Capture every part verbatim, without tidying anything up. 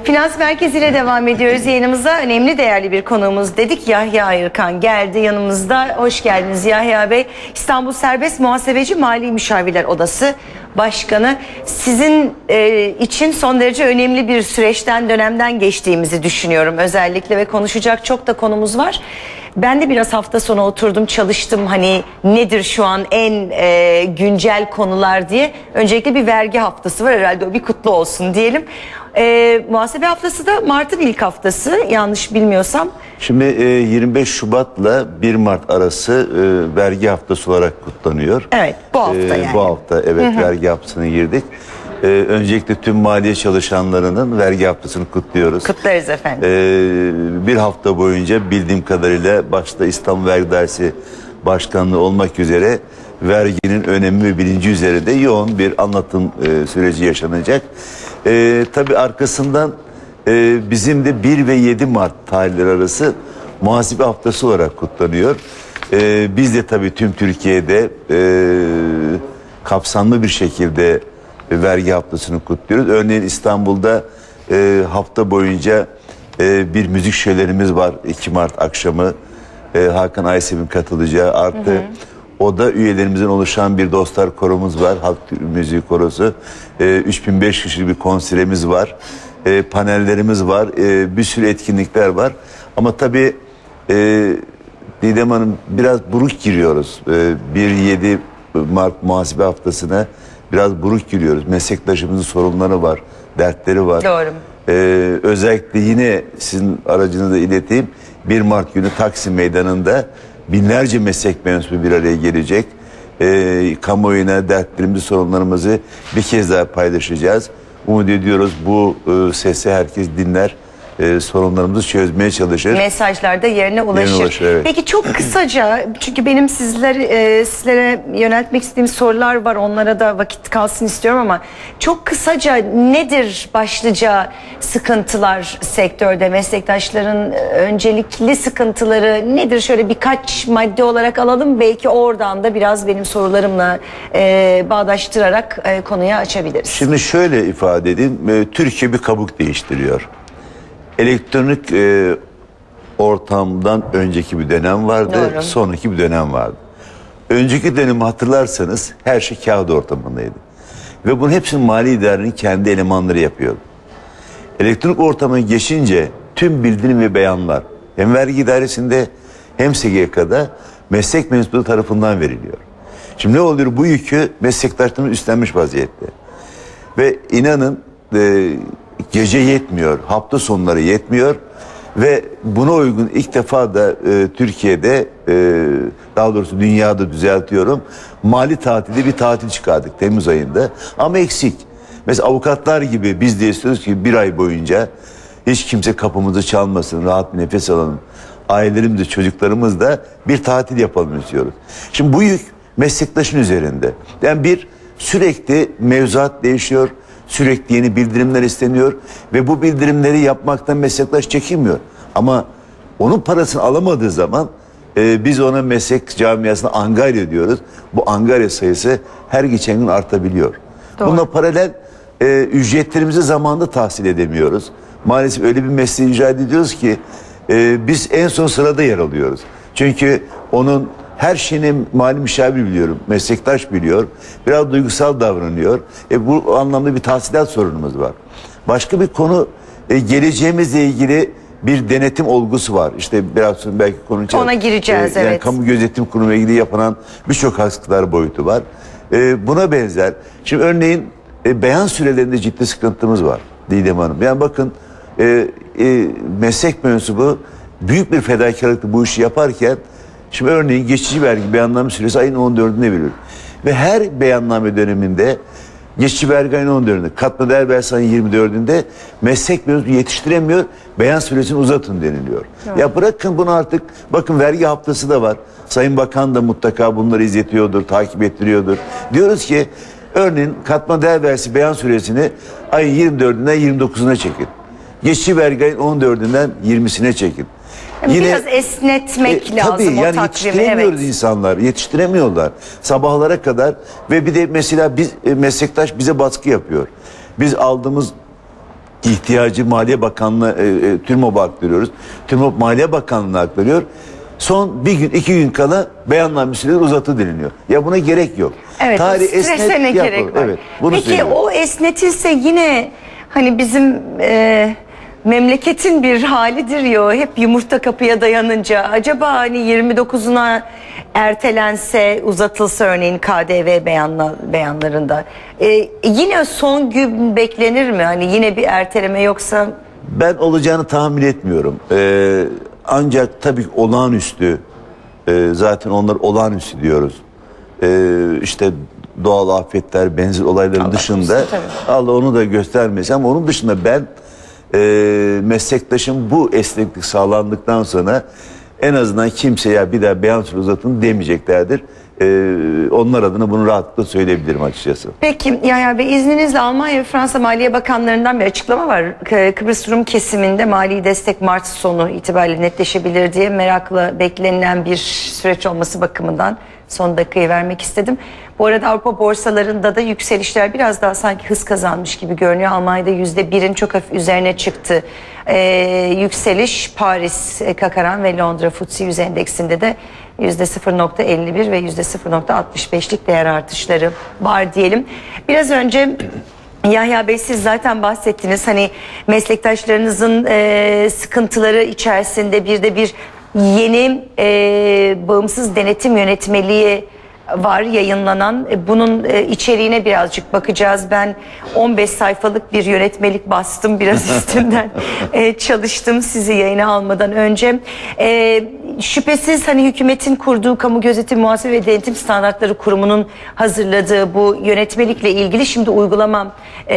Finans Merkezi ile devam ediyoruz yayınımıza. Önemli, değerli bir konuğumuz dedik. Yahya Ayırkan geldi yanımızda. Hoş geldiniz Yahya Bey. İstanbul Serbest Muhasebeci Mali Müşavirler Odası Başkanı. Sizin e, için son derece önemli bir süreçten, dönemden geçtiğimizi düşünüyorum özellikle ve konuşacak çok da konumuz var. Ben de biraz hafta sonu oturdum, çalıştım, hani nedir şu an en e, güncel konular diye. Öncelikle bir vergi haftası var, herhalde o bir kutlu olsun diyelim. E, muhasebe haftası da Mart'ın ilk haftası, yanlış bilmiyorsam. Şimdi e, yirmi beş Şubat'la bir Mart arası e, vergi haftası olarak kutlanıyor. Evet, bu hafta e, yani. Bu hafta evet, hı hı, vergi haftasına girdik. Ee, öncelikle tüm maliye çalışanlarının vergi haftasını kutluyoruz. Kutlarız efendim. Ee, bir hafta boyunca bildiğim kadarıyla başta İstanbul Vergi Dairesi Başkanlığı olmak üzere verginin önemi ve bilinci üzerinde yoğun bir anlatım e, süreci yaşanacak. E, tabii arkasından e, bizim de bir ve yedi Mart tarihleri arası muhasebe haftası olarak kutlanıyor. E, biz de tabii tüm Türkiye'de e, kapsamlı bir şekilde vergi haftasını kutluyoruz. Örneğin İstanbul'da e, hafta boyunca e, bir müzik şölenimiz var. iki Mart akşamı e, Hakan Aysevi'nin katılacağı, artı hı hı, oda üyelerimizin oluşan bir dostlar koromuz var. Halk müziği korosu. E, üç bin beş yüz kişilik bir konserimiz var. E, panellerimiz var. E, bir sürü etkinlikler var. Ama tabii e, Didem Hanım, biraz buruk giriyoruz. E, bir yedi Mart muhasebe haftasına biraz buruk giriyoruz. Meslektaşımızın sorunları var, dertleri var. Doğru. Ee, özellikle yine sizin aracınızda ileteyim. bir Mart günü Taksim Meydanı'nda binlerce meslek mensubu bir araya gelecek. Ee, kamuoyuna dertlerimizi, sorunlarımızı bir kez daha paylaşacağız. Umut ediyoruz bu e, sesi herkes dinler. Ee, sorunlarımızı çözmeye çalışır. Mesajlar da yerine ulaşır. Yerine ulaşır, evet. Peki çok kısaca, çünkü benim sizler, e, sizlere yöneltmek istediğim sorular var, onlara da vakit kalsın istiyorum ama çok kısaca nedir başlıca sıkıntılar sektörde, meslektaşların öncelikli sıkıntıları nedir? Şöyle birkaç madde olarak alalım, belki oradan da biraz benim sorularımla e, bağdaştırarak e, konuyu açabiliriz. Şimdi şöyle ifade edeyim, e, Türkiye bir kabuk değiştiriyor. Elektronik e, ortamdan önceki bir dönem vardı, doğru, sonraki bir dönem vardı. Önceki dönemi hatırlarsanız her şey kağıt ortamındaydı. Ve bunun hepsini mali idarenin kendi elemanları yapıyordu. Elektronik ortama geçince tüm bildirim ve beyanlar hem vergi idaresinde hem S G K'da meslek mensupları tarafından veriliyor. Şimdi ne oluyor? Bu yükü meslektaşlarımız üstlenmiş vaziyette. Ve inanın e, gece yetmiyor, hafta sonları yetmiyor ve buna uygun ilk defa da e, Türkiye'de, e, daha doğrusu dünyada düzeltiyorum, mali tatilde bir tatil çıkardık Temmuz ayında, ama eksik. Mesela avukatlar gibi biz de istiyoruz ki bir ay boyunca hiç kimse kapımızı çalmasın, rahat bir nefes alalım. Ailelerimiz de, çocuklarımız da bir tatil yapalım istiyoruz. Şimdi bu yük meslektaşın üzerinde. Yani bir sürekli mevzuat değişiyor. Sürekli yeni bildirimler isteniyor ve bu bildirimleri yapmaktan meslektaş çekinmiyor. Ama onun parasını alamadığı zaman e, biz ona meslek camiasına angarya diyoruz. Bu angarya sayısı her geçen gün artabiliyor. Doğru. Bununla paralel e, ücretlerimizi zamanında tahsil edemiyoruz. Maalesef öyle bir mesleği icra ediyoruz ki e, biz en son sırada yer alıyoruz. Çünkü onun her şeyini mali müşavir biliyorum, meslektaş biliyor, biraz duygusal davranıyor. E bu anlamda bir tahsilat sorunumuz var. Başka bir konu, e, geleceğimizle ilgili bir denetim olgusu var. İşte biraz sonra belki konuşacağız. Ona gireceğiz, e, yani evet. Kamu gözetim kurumu ile ilgili yapılan birçok haksızlıklar boyutu var. E, buna benzer. Şimdi örneğin e, beyan sürelerinde ciddi sıkıntımız var Didem Hanım. Yani bakın e, e, meslek mensubu büyük bir fedakarlıkla bu işi yaparken, şimdi örneğin geçici vergi beyanname süresi ayın on dördüne veriyor. Ve her beyanname döneminde geçici vergi ayın on dördünde, katma değer vergisi ayın yirmi dördünde meslek mensubu yetiştiremiyor, beyan süresini uzatın deniliyor. Evet. Ya bırakın bunu artık, bakın vergi haftası da var. Sayın Bakan da mutlaka bunları izletiyordur, takip ettiriyordur. Diyoruz ki örneğin katma değer vergisi beyan süresini ayın yirmi dördünden yirmi dokuzuna çekin. Geçici vergi ayın on dördünden yirmisine çekin. Yine, biraz esnetmek e, lazım tabii, o yani takvimi. Yetiştiremiyoruz, evet, insanlar. Yetiştiremiyorlar. Sabahlara kadar ve bir de mesela biz e, meslektaş bize baskı yapıyor. Biz aldığımız ihtiyacı Maliye Bakanlığı, e, e, TÜRMOB'a aktarıyoruz. TÜRMOB Maliye Bakanlığı'na aktarıyor. Son bir gün, iki gün kala beyanname süreleri uzatı deniliyor. Ya buna gerek yok. Evet, Tarih strese ne gerek var? Evet, bunu Peki söylüyorum. o esnetilse yine hani bizim e, memleketin bir halidir ya, hep yumurta kapıya dayanınca acaba hani yirmi dokuzuna ertelense, uzatılsa örneğin K D V beyanla, beyanlarında e, yine son gün beklenir mi? Hani yine bir erteleme yoksa? Ben olacağını tahmin etmiyorum. Ee, ancak tabii olağanüstü, e, zaten onlar olağanüstü diyoruz. Ee, işte doğal afetler, benzer olayların Allah dışında olsun, Allah onu da göstermesin, ama onun dışında ben e, meslektaşım bu esneklik sağlandıktan sonra en azından kimseye bir daha beyan süresi uzatın demeyeceklerdir. Ee, onlar adına bunu rahatlıkla söyleyebilirim açıkçası. Peki Yahya Bey, izninizle Almanya ve Fransa Maliye Bakanlarından bir açıklama var. K- Kıbrıs Rum kesiminde mali destek Mart sonu itibariyle netleşebilir diye merakla beklenilen bir süreç olması bakımından son dakikayı vermek istedim. Bu arada Avrupa borsalarında da yükselişler biraz daha sanki hız kazanmış gibi görünüyor. Almanya'da yüzde birin çok hafif üzerine çıktı. Ee, yükseliş Paris, Kakaran ve Londra F T S E yüz endeksinde de yüzde sıfır nokta elli bir ve yüzde sıfır nokta altmış beşlik değer artışları var diyelim. Biraz önce Yahya Bey siz zaten bahsettiniz, hani meslektaşlarınızın e, sıkıntıları içerisinde bir de bir yeni e, bağımsız denetim yönetmeliği var yayınlanan. Bunun içeriğine birazcık bakacağız. Ben on beş sayfalık bir yönetmelik bastım, biraz üstünden çalıştım sizi yayına almadan önce. Şüphesiz hani hükümetin kurduğu Kamu Gözetim Muhasebe ve Denetim Standartları Kurumu'nun hazırladığı bu yönetmelikle ilgili şimdi uygulama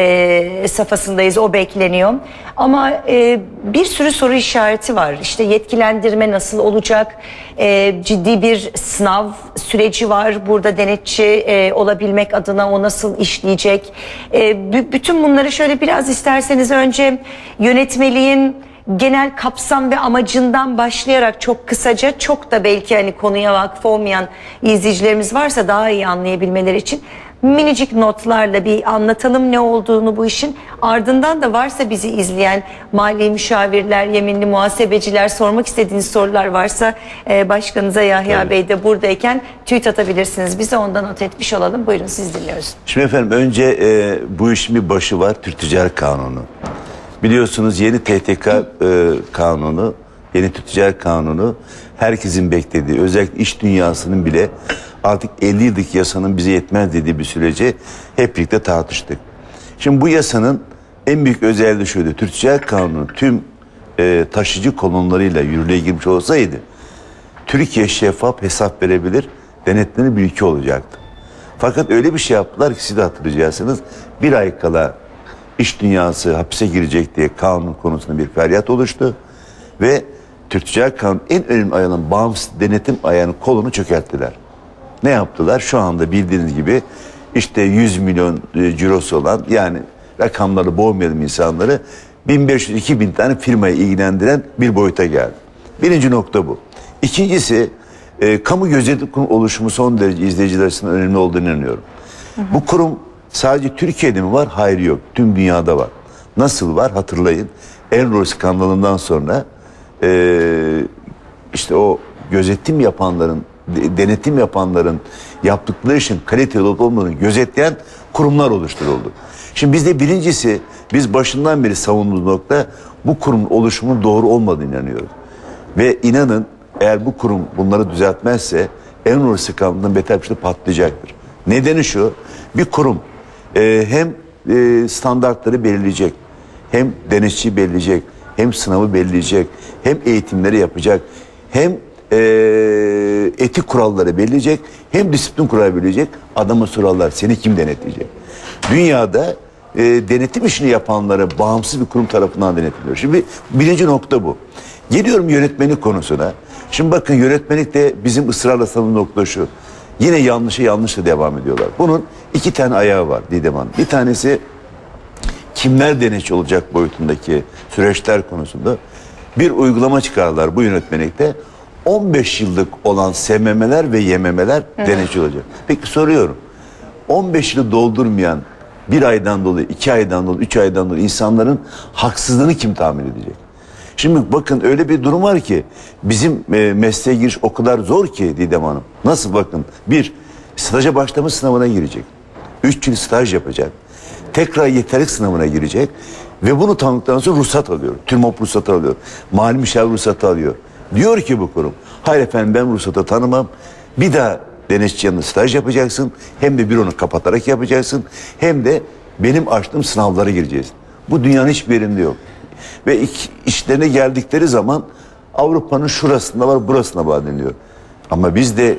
e, safhasındayız, o bekleniyor. Ama e, bir sürü soru işareti var. İşte yetkilendirme nasıl olacak? E, ciddi bir sınav süreci var. Burada denetçi e, olabilmek adına o nasıl işleyecek? E, bütün bunları şöyle biraz isterseniz önce yönetmeliğin genel kapsam ve amacından başlayarak çok kısaca, çok da belki hani konuya vakıf olmayan izleyicilerimiz varsa daha iyi anlayabilmeleri için minicik notlarla bir anlatalım ne olduğunu bu işin. Ardından da varsa bizi izleyen mali müşavirler, yeminli muhasebeciler, sormak istediğiniz sorular varsa e, başkanınıza Yahya evet. Bey de buradayken tweet atabilirsiniz. Bize ondan not etmiş olalım. Buyurun, siz dinliyoruz. Şimdi efendim önce e, bu işin bir başı var, Türk Ticaret Kanunu. Biliyorsunuz yeni T T K e, kanunu, yeni Türk Ticaret Kanunu herkesin beklediği, özellikle iş dünyasının bile artık elli yıllık yasanın bize yetmez dediği bir süreci hep birlikte tartıştık. Şimdi bu yasanın en büyük özelliği şuydu: Türk Ticaret Kanunu tüm e, taşıcı kolonlarıyla yürürlüğe girmiş olsaydı Türkiye şeffaf, hesap verebilir, denetlenir bir ülke olacaktı. Fakat öyle bir şey yaptılar ki siz de hatırlayacaksınız, bir ay kala İş dünyası hapise girecek diye kanun konusunda bir feryat oluştu ve Türk Ticaret Kanunu en önemli ayağının, bağımsız denetim ayağının kolunu çökerttiler. Ne yaptılar? Şu anda bildiğiniz gibi işte yüz milyon e, cirosu olan, yani rakamları boğmayalım insanları, bin beş yüz iki bin tane firmayı ilgilendiren bir boyuta geldi. Birinci nokta bu. İkincisi, e, kamu gözetim kurumu oluşumu son derece izleyiciler açısından önemli olduğunu inanıyorum. Hı hı. Bu kurum sadece Türkiye'de mi var? Hayır, yok. Tüm dünyada var. Nasıl var? Hatırlayın. Enron skandalından sonra e, işte o gözetim yapanların, denetim yapanların yaptıkları işin kaliteli olup olmadığını gözetleyen kurumlar oluşturuldu. Şimdi bizde birincisi, biz başından beri savunduğumuz nokta, bu kurumun oluşumunun doğru olmadığını inanıyoruz. Ve inanın, eğer bu kurum bunları düzeltmezse Enron skandalından beter bir şey patlayacaktır. Nedeni şu: bir kurum e, hem e, standartları belirleyecek, hem denetçiyi belirleyecek, hem sınavı belirleyecek, hem eğitimleri yapacak, hem e, etik kuralları belirleyecek, hem disiplin kuralları belirleyecek. Adama sorarlar, seni kim denetleyecek? Dünyada e, denetim işini yapanlara bağımsız bir kurum tarafından denetliyor. Şimdi birinci nokta bu. Geliyorum yönetmenlik konusuna. Şimdi bakın, yönetmenlikte bizim ısrarla savunduğumuz nokta şu: yine yanlışa yanlışla devam ediyorlar. Bunun iki tane ayağı var Didem Hanım. Bir tanesi kimler denetçi olacak boyutundaki süreçler konusunda bir uygulama çıkardılar bu yönetmelikte. on beş yıllık olan S M M'ler ve Y M M'ler denetçi olacak. Peki soruyorum, on beş yılı doldurmayan bir aydan dolayı, iki aydan dolayı, üç aydan dolayı insanların haksızlığını kim tahmin edecek? Şimdi bakın öyle bir durum var ki bizim e, mesleğe giriş o kadar zor ki Didem Hanım. Nasıl bakın? Bir, staja başlama sınavına girecek. Üç yıl staj yapacak. Tekrar yeterlik sınavına girecek. Ve bunu tanıdıktan sonra ruhsat alıyor. TÜRMOP ruhsatı alıyor. Mali müşavir ruhsatı alıyor. Diyor ki bu kurum, hayır efendim ben ruhsatı tanımam. Bir daha denetçi yanında staj yapacaksın. Hem de bir onu kapatarak yapacaksın. Hem de benim açtığım sınavlara gireceğiz. Bu dünyanın hiçbir yerinde yok. Ve işlerine geldikleri zaman Avrupa'nın şurasında var, burasında var deniliyor. Ama bizde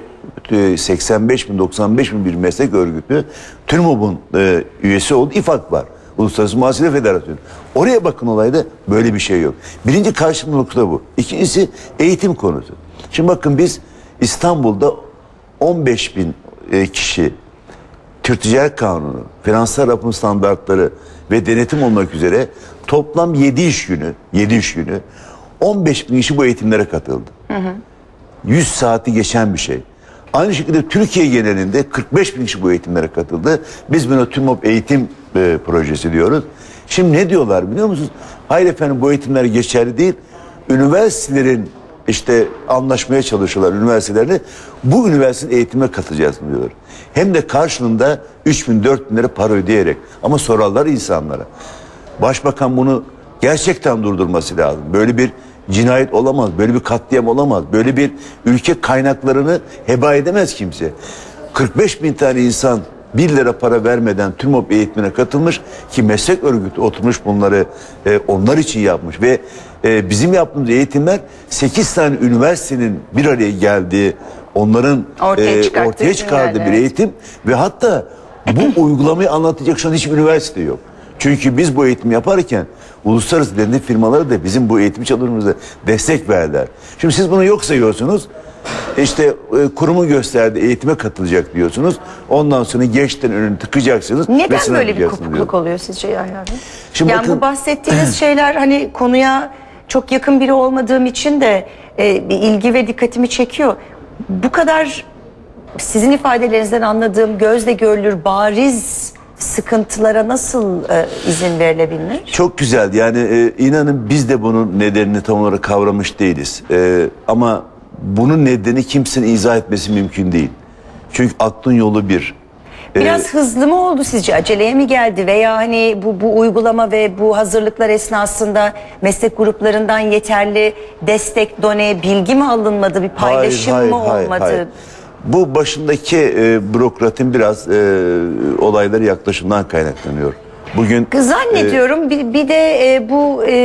seksen beş bin doksan beş bin bir meslek örgütü TÜRMOP'un e, üyesi olduğu İFAK var. Uluslararası Muhasebe Federasyonu. Oraya bakın olayda böyle bir şey yok. Birinci karşılıklı nokta bu. İkincisi eğitim konusu. Şimdi bakın biz İstanbul'da on beş bin e, kişi Türk Ticaret Kanunu, finansal rapor standartları ve denetim olmak üzere toplam yedi iş günü, yedi iş günü on beş bin kişi bu eğitimlere katıldı. Hı hı. yüz saati geçen bir şey. Aynı şekilde Türkiye genelinde kırk beş bin kişi bu eğitimlere katıldı. Biz buna TÜRMOP eğitim e, projesi diyoruz. Şimdi ne diyorlar biliyor musunuz? Hayır efendim bu eğitimler geçerli değil. Üniversitelerin işte anlaşmaya çalışıyorlar üniversitelerle. Bu üniversitenin eğitimine katılacağız diyorlar. Hem de karşılığında üç bin dört bin lira para ödeyerek. Ama sorarlar insanlara. Başbakan bunu gerçekten durdurması lazım. Böyle bir cinayet olamaz, böyle bir katliam olamaz, böyle bir ülke kaynaklarını heba edemez kimse. kırk beş bin tane insan bir lira para vermeden TÜRMOP eğitimine katılmış ki meslek örgütü oturmuş bunları e, onlar için yapmış ve e, bizim yaptığımız eğitimler sekiz tane üniversitenin bir araya geldiği, onların ortaya, e, ortaya çıkardığı bir eğitim ve hatta bu uygulamayı anlatacak şu an hiçbir üniversite yok. Çünkü biz bu eğitimi yaparken uluslararası denetim firmaları da bizim bu eğitim çalışmalarımıza destek verdiler. Şimdi siz bunu yok sayıyorsunuz. İşte e, kurumun gösterdiği eğitime katılacak diyorsunuz. Ondan sonra geçten önünü tıkacaksınız. Neden böyle bir kopukluk diyor. oluyor sizce Yahya Bey? Şimdi yani bakın, bu bahsettiğiniz şeyler hani konuya çok yakın biri olmadığım için de e, bir ilgi ve dikkatimi çekiyor. Bu kadar sizin ifadelerinizden anladığım gözle görülür bariz sıkıntılara nasıl e, izin verilebilir? Çok güzel. Yani e, inanın biz de bunun nedenini tam olarak kavramış değiliz. E, ama bunun nedeni kimsenin izah etmesi mümkün değil. Çünkü aklın yolu bir. Biraz ee, hızlı mı oldu sizce? Aceleye mi geldi? Veya hani bu, bu uygulama ve bu hazırlıklar esnasında meslek gruplarından yeterli destek, done, bilgi mi alınmadı? Bir paylaşım hayır, mı hayır, olmadı? Hayır, hayır. Bu başındaki e, bürokratın biraz e, olayları yaklaşımdan kaynaklanıyor. Bugün zannediyorum e, bir, bir de e, bu e,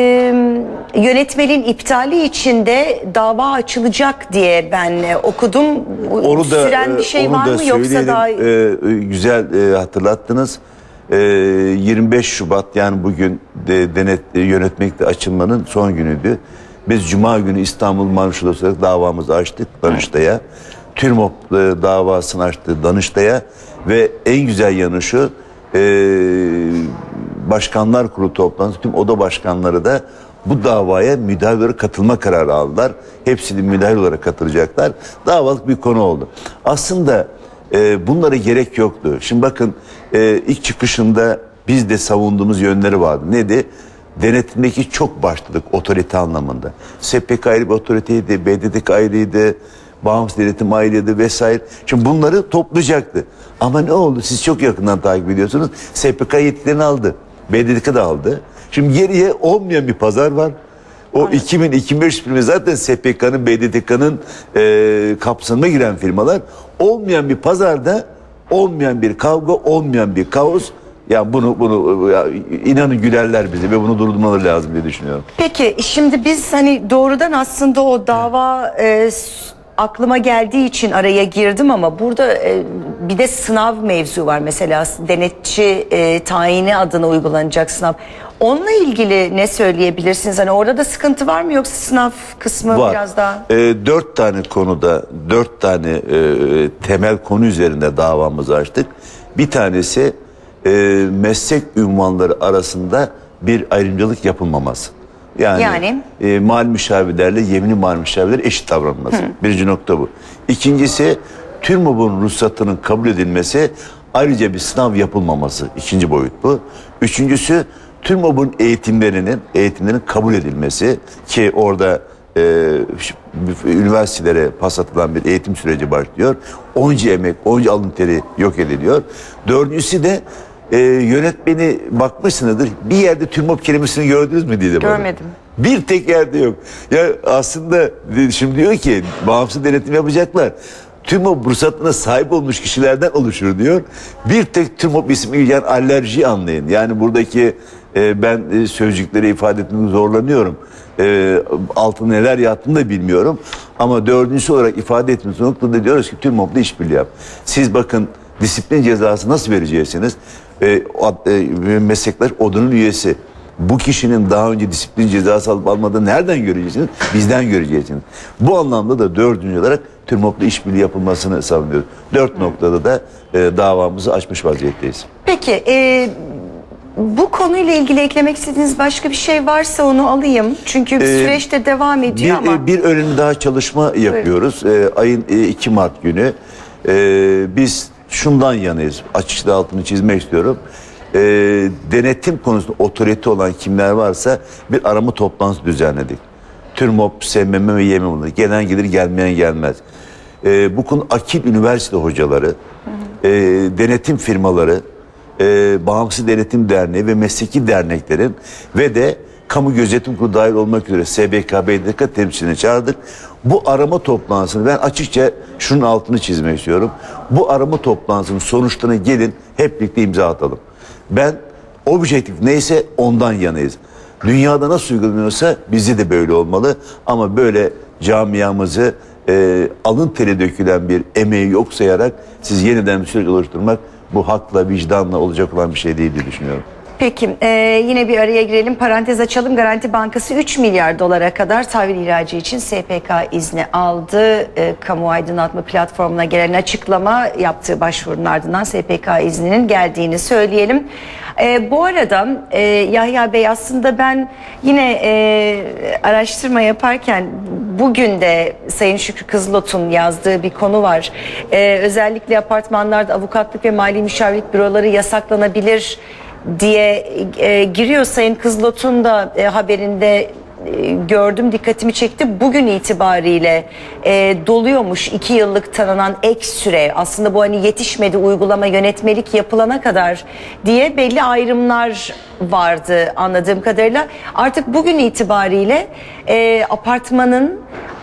yönetmenin iptali için de dava açılacak diye ben e, okudum. Onu da, süren bir şey var mı yoksa daha e, güzel e, hatırlattınız. E, yirmi beş Şubat yani bugün de, denet e, yönetmelikte açılmanın son günüydü. Biz Cuma günü İstanbul Marşu'da olarak davamızı açtık Danıştay'a. TÜRMOP e, davasını açtı Danıştay'a ve en güzel yanı şu. Ee, Başkanlar Kurulu toplantısı tüm oda başkanları da bu davaya müdahil olarak katılma kararı aldılar. Hepsi de müdahil olarak katılacaklar. Davalık bir konu oldu. Aslında e, bunlara gerek yoktu. Şimdi bakın e, ilk çıkışında biz de savunduğumuz yönleri vardı. Neydi? Denetimdeki çok başladık otorite anlamında. S P K ayrı bir otoriteydi, B D D K ayrıydı. Bağımsız denetim ayrıydı vesaire. Şimdi bunları toplayacaktı. Ama ne oldu? Siz çok yakından takip ediyorsunuz. S P K yetkilerini aldı. B D D K da aldı. Şimdi geriye olmayan bir pazar var. O evet. iki bin iki bin beş firma zaten S P K'nın, B D D K'nın e, kapsamına giren firmalar. Olmayan bir pazarda olmayan bir kavga, olmayan bir kaos. Ya bunu bunu ya, inanın gülerler bizi ve bunu durdurmaları lazım diye düşünüyorum. Peki şimdi biz hani doğrudan aslında o dava e, aklıma geldiği için araya girdim ama burada e, bir de sınav mevzu var mesela denetçi e, tayini adına uygulanacak sınav. Onunla ilgili ne söyleyebilirsiniz? Hani orada da sıkıntı var mı yoksa sınav kısmı var. biraz daha? E, dört tane konuda dört tane e, temel konu üzerinde davamızı açtık. Bir tanesi e, meslek ünvanları arasında bir ayrımcılık yapılmaması. Yani, yani? E, mali müşavirlerle yeminli mali müşavirler eşit davranılması. Hı. Birinci nokta bu. İkincisi TÜRMOP'un ruhsatının kabul edilmesi Ayrıca bir sınav yapılmaması ikinci boyut bu. Üçüncüsü TÜRMOB'un eğitimlerinin eğitimlerin kabul edilmesi ki orada e, üniversitelere pas atılan bir eğitim süreci başlıyor. Onca emek, onca alın teri yok ediliyor. Dördüncüsü de e, yönetmeni bakmışsınızdır. Bir yerde TÜRMOB kelimesini gördünüz mü diye de bana. Görmedim. Bir tek yerde yok. Ya aslında şimdi diyor ki bağımsız denetim yapacaklar. TÜRMOB ruhsatına sahip olmuş kişilerden oluşur diyor. Bir tek TÜRMOB ismi yani alerji anlayın. Yani buradaki e, ben e, sözcükleri ifade etmeye zorlanıyorum. E, altında neler yattığını da bilmiyorum. Ama dördüncüsü olarak ifade ettiğimiz noktada diyoruz ki TÜRMOB'la işbirliği yap. Siz bakın disiplin cezası nasıl vereceksiniz? E, o, e, meslektaş odunun üyesi. Bu kişinin daha önce disiplin cezası alıp almadığını nereden göreceksiniz? Bizden göreceksiniz. Bu anlamda da dördüncü olarak TÜRMOB'la işbirliği yapılmasını savunuyoruz. Dört noktada da e, davamızı açmış vaziyetteyiz. Peki e, bu konuyla ilgili eklemek istediğiniz başka bir şey varsa onu alayım. Çünkü Ee, süreçte devam ediyor bir, ama. Bir önemli daha çalışma yapıyoruz. E, ayın e, iki Mart günü. E, biz şundan yanayız. Açıkça altını çizmek istiyorum. E, denetim konusunda otorite olan kimler varsa bir arama toplantısı düzenledik. TÜRMOB, S M M ve Y M M gelen gelir gelmeyen gelmez. E, bu konu akil üniversite hocaları, hı hı. E, denetim firmaları, e, bağımsız denetim derneği ve mesleki derneklerin ve de kamu gözetim kurulu dahil olmak üzere S B K B D K temsilcilerini çağırdık. Bu arama toplantısını ben açıkça şunun altını çizmek istiyorum. Bu arama toplantısının sonuçlarına gelin hep birlikte imza atalım. Ben objektif neyse ondan yanayız. Dünyada nasıl uygulanıyorsa bizde de böyle olmalı. Ama böyle camiamızı e, alın teri dökülen bir emeği yok sayarak siz yeniden bir süreç oluşturmak bu hakla vicdanla olacak olan bir şey değil diye düşünüyorum. Peki e, yine bir araya girelim, parantez açalım. Garanti Bankası üç milyar dolara kadar tahvil ilacı için S P K izni aldı. E, kamu aydınlatma platformuna gelen açıklama yaptığı başvurunun ardından S P K izninin geldiğini söyleyelim. E, bu arada e, Yahya Bey aslında ben yine e, araştırma yaparken bugün de Sayın Şükrü Kızılot'un yazdığı bir konu var. E, özellikle apartmanlarda avukatlık ve mali müşavirlik büroları yasaklanabilir diye e, giriyor. Sayın Kızılot'un da e, haberinde e, gördüm, dikkatimi çekti. Bugün itibariyle e, doluyormuş iki yıllık tanınan ek süre. Aslında bu hani yetişmedi, uygulama yönetmelik yapılana kadar diye belli ayrımlar vardı anladığım kadarıyla. Artık bugün itibariyle e, apartmanın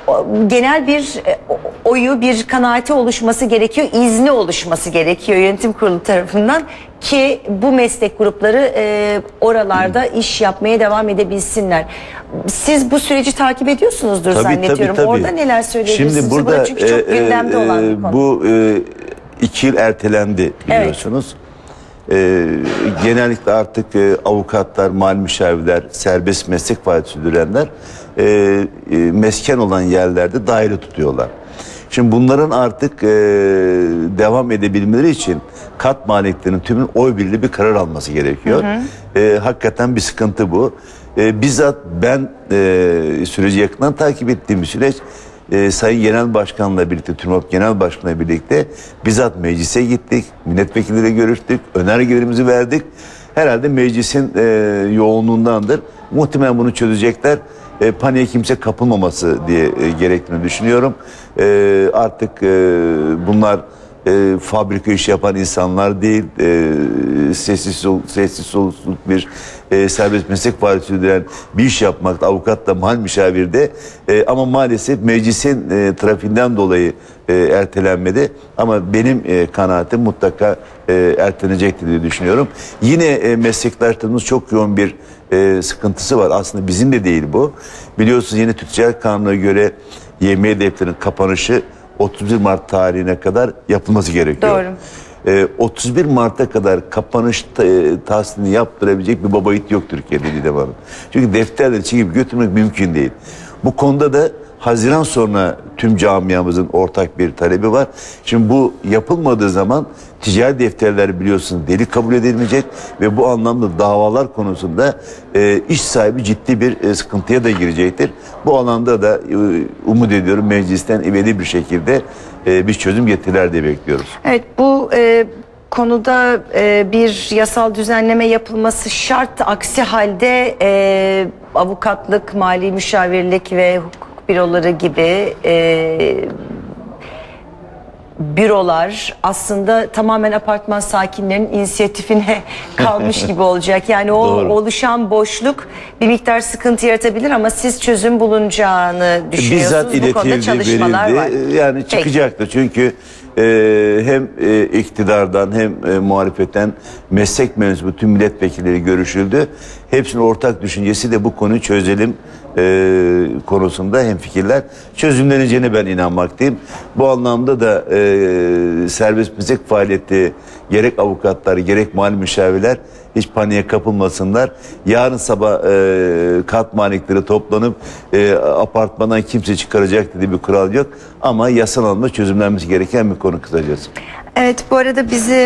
genel bir oyu, bir kanaati oluşması gerekiyor, izni oluşması gerekiyor yönetim kurulu tarafından ki bu meslek grupları e, oralarda iş yapmaya devam edebilsinler. Siz bu süreci takip ediyorsunuzdur tabii, zannediyorum. Tabii, tabii. Orada neler söyleyebilirsiniz? Şimdi burada burada çünkü çok e, gündemde e, olan bir konu. Bu e, iki yıl ertelendi biliyorsunuz. Evet. E, genellikle artık e, avukatlar, mali müşavirler, serbest meslek faaliyeti sürdürenler e, e, mesken olan yerlerde daire tutuyorlar. Şimdi bunların artık e, devam edebilmeleri için kat maliklerinin tümünün oy birliği bir karar alması gerekiyor. Hı hı. E, hakikaten bir sıkıntı bu. E, bizzat ben e, süreci yakından takip ettiğim bir süreç. E, Sayın Genel Başkan'la birlikte, TÜRMOB Genel Başkan'la birlikte bizzat meclise gittik, milletvekilleriyle görüştük, önergelerimizi verdik. Herhalde meclisin e, yoğunluğundandır. Muhtemelen bunu çözecekler. E, paniğe kimse kapılmaması diye e, gerektiğini düşünüyorum. E, artık e, bunlar e, fabrika işi yapan insanlar değil, e, sessiz sessiz soluksuz bir e, serbest meslek faaliyeti sürdüren bir iş yapmakta, avukat da mal müşavirde e, ama maalesef meclisin e, trafiğinden dolayı e, ertelenmedi ama benim e, kanaatim mutlaka e, ertelenecektir diye düşünüyorum. Yine e, meslektaşlarımız çok yoğun bir e, sıkıntısı var. Aslında bizim de değil bu. Biliyorsunuz yeni Türk Ticaret Kanunu'na göre Y M Y defterinin kapanışı otuz bir Mart tarihine kadar yapılması gerekiyor. Doğru. Ee, otuz bir Mart'a kadar kapanış e, tahsilini yaptırabilecek bir baba yiğit yok Türkiye'de Didem Hanım. Çünkü defterleri çekip götürmek mümkün değil. Bu konuda da Haziran sonra tüm camiamızın ortak bir talebi var. Şimdi bu yapılmadığı zaman ticari defterler biliyorsunuz deli kabul edilmeyecek ve bu anlamda davalar konusunda e, iş sahibi ciddi bir e, sıkıntıya da girecektir. Bu alanda da e, umut ediyorum meclisten ivedi bir şekilde e, bir çözüm getirirler diye bekliyoruz. Evet, bu e, konuda e, bir yasal düzenleme yapılması şart. Aksi halde e, avukatlık, mali müşavirlik ve hukuk büroları gibi e, bürolar aslında tamamen apartman sakinlerinin inisiyatifine kalmış gibi olacak. Yani o Doğru. oluşan boşluk bir miktar sıkıntı yaratabilir ama siz çözüm bulunacağını düşünüyorsunuz. Bizzat Bu konuda iletildi, çalışmalar var. verildi. Yani çıkacaktı çünkü e, hem e, iktidardan hem e, muhalefetten meslek mensubu tüm milletvekilleri görüşüldü. Hepsinin ortak düşüncesi de bu konuyu çözelim e, konusunda hemfikirler. Çözümleneceğine ben inanmaktayım. Bu anlamda da e, serbest meslek faaliyeti gerek avukatlar gerek mali müşavirler hiç paniğe kapılmasınlar. Yarın sabah e, kat malikleri toplanıp e, apartmandan kimse çıkaracak dediği bir kural yok. Ama yasal anlamda çözümlenmesi gereken bir konu kısacası. Evet, bu arada bizi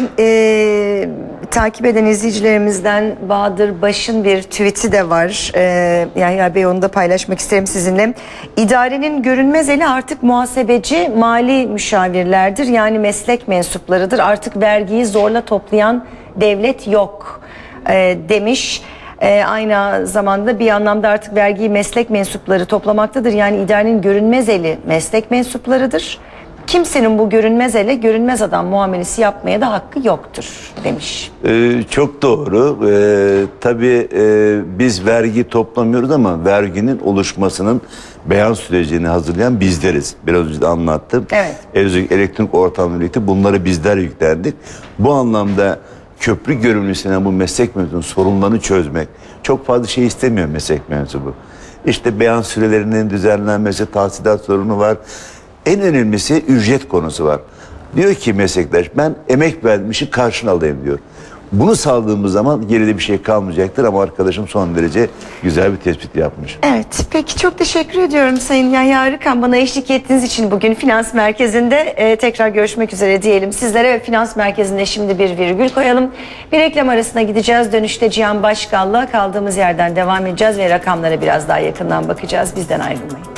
e, takip eden izleyicilerimizden Bahadır Baş'ın bir tweet'i de var. E, Yahya Bey, onu da paylaşmak isterim sizinle. İdarenin görünmez eli artık muhasebeci, mali müşavirlerdir. Yani meslek mensuplarıdır. Artık vergiyi zorla toplayan devlet yok e, demiş. E, aynı zamanda bir anlamda artık vergiyi meslek mensupları toplamaktadır. Yani idarenin görünmez eli meslek mensuplarıdır. Kimsenin bu görünmez ele görünmez adam muamelesi yapmaya da hakkı yoktur demiş. Ee, çok doğru. Ee, tabii e, biz vergi toplamıyoruz ama verginin oluşmasının beyan sürecini hazırlayan bizleriz. Biraz önce de anlattım. Evet. Özellikle elektronik ortamla birlikte bunları bizler yüklendik. Bu anlamda köprü görevlisine bu meslek mensubunun sorunlarını çözmek çok fazla şey istemiyor meslek mensubu. İşte beyan sürelerinin düzenlenmesi, tahsilat sorunu var. En önemlisi ücret konusu var. Diyor ki meslektaş, ben emek vermişim, karşını alayım diyor. Bunu sağladığımız zaman geride bir şey kalmayacaktır ama arkadaşım son derece güzel bir tespit yapmış. Evet, peki çok teşekkür ediyorum Sayın Yahya Arıkan. Bana eşlik ettiğiniz için bugün Finans Merkezi'nde e, tekrar görüşmek üzere diyelim sizlere ve Finans Merkezi'nde şimdi bir virgül koyalım. Bir reklam arasına gideceğiz. Dönüşte Cihan Başkal'la kaldığımız yerden devam edeceğiz ve rakamlara biraz daha yakından bakacağız. Bizden ayrılmayın.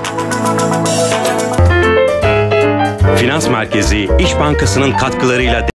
Finans Merkezi İş Bankası'nın katkılarıyla